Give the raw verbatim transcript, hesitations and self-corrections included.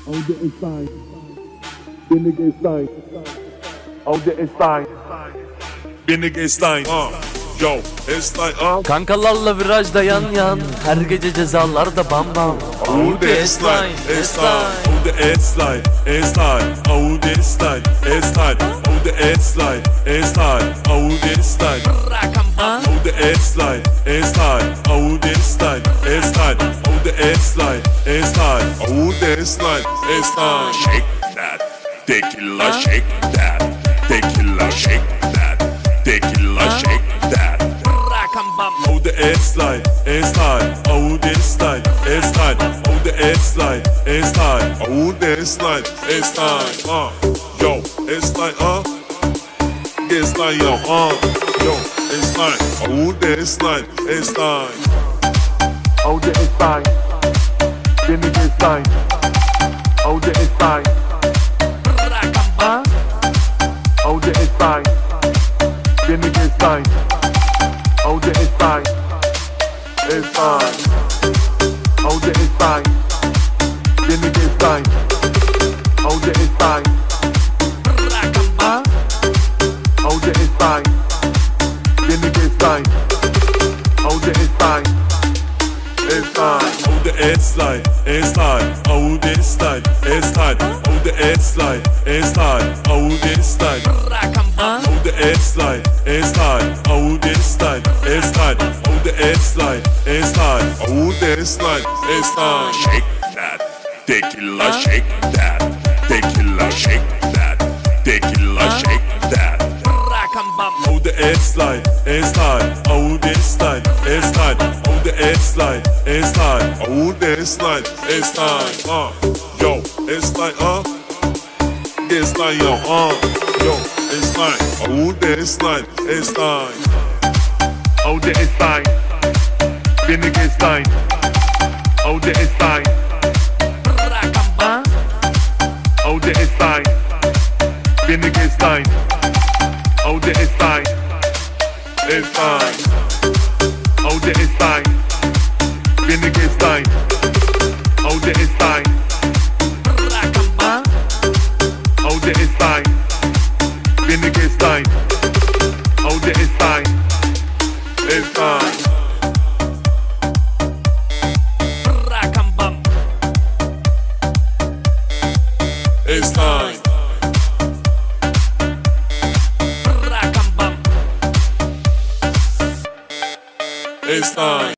Older Stein. Bindige Stein. Older Stein. Bindige Stein. Uh. Yo, Stein. Uh. Kankalarla virajda yan yan, her gece cezalarda bam bam. Older Stein. Stein. Older Stein. Stein. Older Stein. Stein. Older Stein. Stein. Older Stein. Older Stein. Stein. Older Stein. Stein. Older Stein. Stein. Older Stein. Stein. Shake that, tequila, shake that, tequila, shake that, tequila, shake that. Older Stein. Stein. Older Stein. Stein. Older Stein. Stein. Older Stein. Stein. Uh. Yo, Stein. Uh. Get Stein. Yo. Uh. Yo, Stein. Older Stein. Stein. Older Stein. Bindige Stein. Older Stein. Uh. Older Stein. Bindige Stein. Older Stein. Stein. Older Stein. Bindige Stein. Older Stein. Uh. Older Stein. Bindige Stein. Older Stein. Stein. Older Stein. Stein. Older Stein. Stein. Older Stein. Stein. Older Stein. Older Stein. Stein. Older Stein. Stein. Older Stein. Stein. Older Stein. Stein. Shake that, tequila, shake that, tequila, shake that, tequila, shake that. Older Stein. Stein. Older Stein. Stein. Older Stein. Stein. Older Stein. Stein. Uh. Yo, Stein. Uh. Get Stein. Yo. Uh. Yo, Stein. Older Stein. Stein. Older Stein. Bindige Stein. Older Stein. Uh. Older Stein. Bindige Stein. Older Stein. Stein. Older Stein. Bindige Stein. Older Stein. Uh. Older Stein. Bindige Stein. Older Stein. Stein. Stein. Stein.